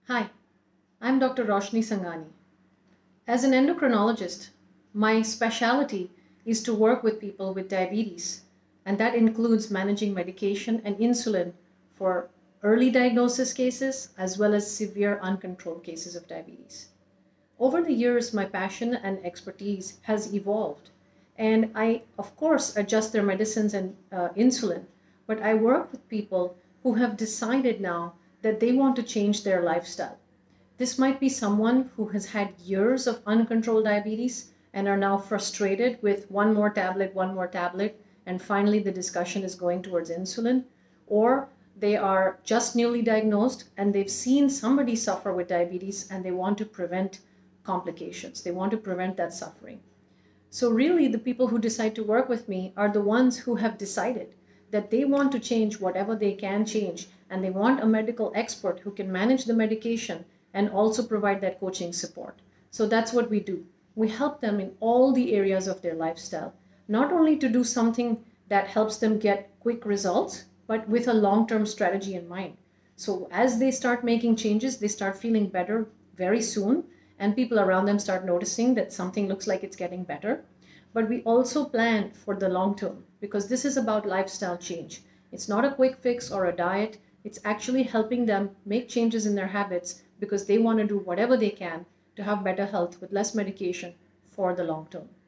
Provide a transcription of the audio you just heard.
Hi, I'm Dr. Roshani Sanghani. As an endocrinologist, my specialty is to work with people with diabetes, and that includes managing medication and insulin for early diagnosis cases as well as severe uncontrolled cases of diabetes. Over the years, my passion and expertise has evolved, and I, of course, adjust their medicines and insulin, but I work with people who have decided now that they want to change their lifestyle. This might be someone who has had years of uncontrolled diabetes and are now frustrated with one more tablet, and finally the discussion is going towards insulin. Or they are just newly diagnosed and they've seen somebody suffer with diabetes and they want to prevent complications. They want to prevent that suffering. So really the people who decide to work with me are the ones who have decided that they want to change whatever they can change, and they want a medical expert who can manage the medication and also provide that coaching support. So that's what we do. We help them in all the areas of their lifestyle, not only to do something that helps them get quick results, but with a long-term strategy in mind. So as they start making changes, they start feeling better very soon, and people around them start noticing that something looks like it's getting better. But we also plan for the long term, because this is about lifestyle change. It's not a quick fix or a diet. It's actually helping them make changes in their habits because they want to do whatever they can to have better health with less medication for the long term.